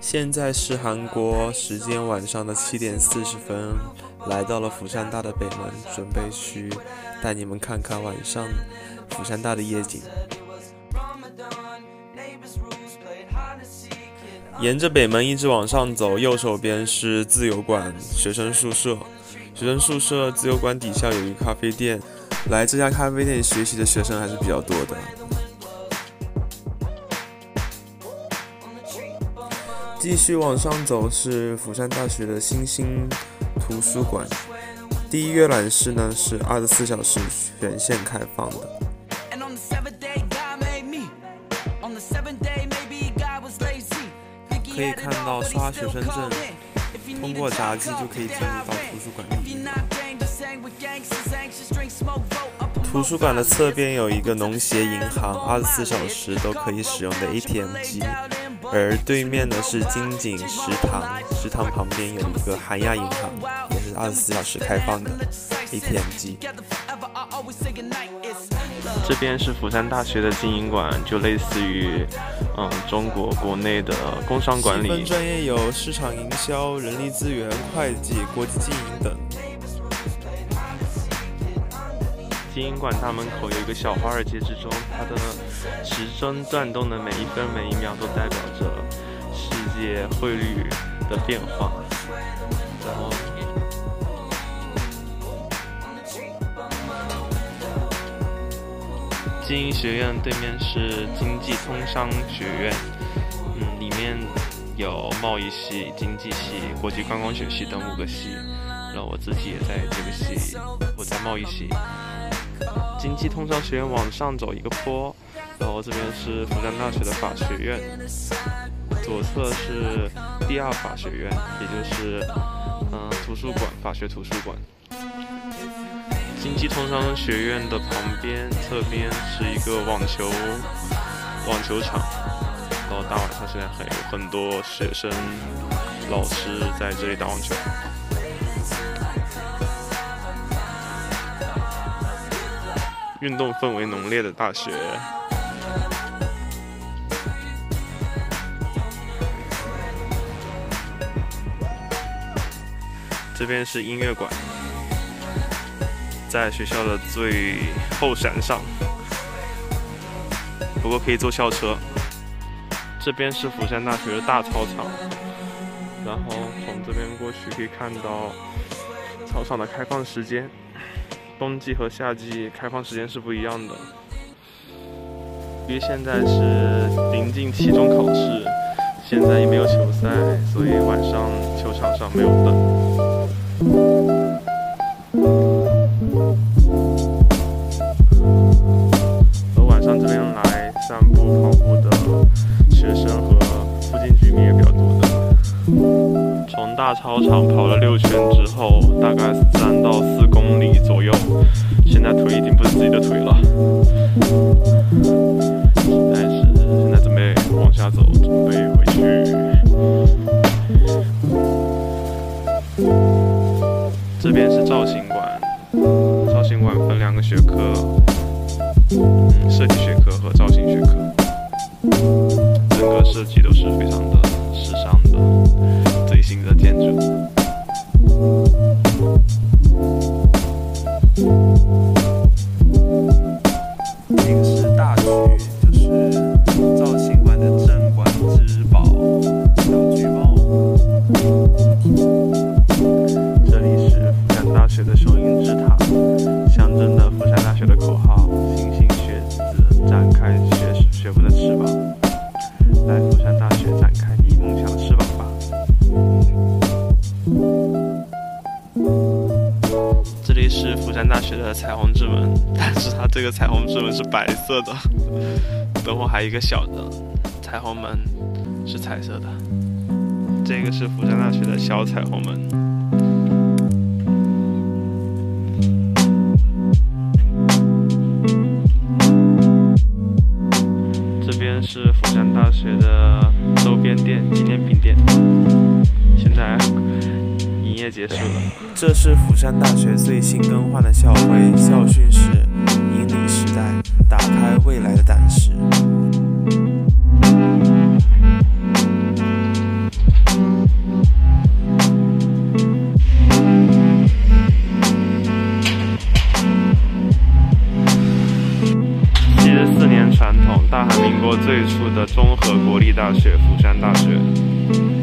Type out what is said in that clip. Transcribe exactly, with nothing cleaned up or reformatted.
现在是韩国时间晚上的七点四十分，来到了釜山大的北门，准备去带你们看看晚上釜山大的夜景。沿着北门一直往上走，右手边是自由馆学生宿舍，学生宿舍自由馆底下有一个咖啡店，来这家咖啡店学习的学生还是比较多的。继续往上走是釜山大学的新兴图书馆，第一阅览室呢是二十四小时全线开放的。可以看到刷学生证，通过闸机就可以进入到图书馆里面。图书馆的侧边有一个农协银行，二十四小时都可以使用的 A T M 机。而对面的是金井食堂，食堂旁边有一个韩亚银行，也是二十四小时开放的 A T M 机。这边是釜山大学的经营馆，就类似于嗯中国国内的工商管理。细分专业有市场营销、人力资源、会计、国际经营等。经营馆大门口有一个小华尔街之钟，它的时针转动的每一分每一秒都代表着世界汇率的变化。然后，经营学院对面是经济通商学院，嗯，里面有贸易系、经济系、国际观光学系等五个系。然后我自己也在这个系，我在贸易系。经济通商学院往上走一个坡，然后这边是釜山大学的法学院，左侧是第二法学院，也就是嗯图书馆，法学图书馆。经济通商学院的旁边侧边是一个网球网球场，然后大晚上现在还有很多学生老师在这里打网球。运动氛围浓烈的大学。这边是音乐馆，在学校的最后山上，不过可以坐校车。这边是釜山大学的大操场，然后从这边过去可以看到操场的开放时间。冬季和夏季开放时间是不一样的，因为现在是临近期中考试，现在也没有球赛，所以晚上球场上没有灯。而晚上这边来散步跑步的学生和附近居民也比较多的。从大操场跑了六圈之后，大概三到四公里左右，现在腿已经不是自己的腿了。但是现在准备往下走，准备回去。这边是造型馆，造型馆分两个学科，嗯，设计学科和造型学科，整个设计都是非常的时尚的。最新的建筑，这个是大区，就是造型馆的镇馆之宝小聚宝。这里是釜山大学的雄鹰之塔，象征着釜山大学的口号：星星学子展开学学府的翅膀。来釜山大学展开你梦想的翅膀吧。这里是釜山大学的彩虹之门，但是它这个彩虹之门是白色的，等会还有一个小的彩虹门是彩色的。这个是釜山大学的小彩虹门。这边是釜山大学的周边店、纪念品店，现在营业结束了。这是釜山大学最新更换的校徽，校训是引领时代，打开未来的胆识。 传统，大韩民国最初的综合国立大学——釜山大学。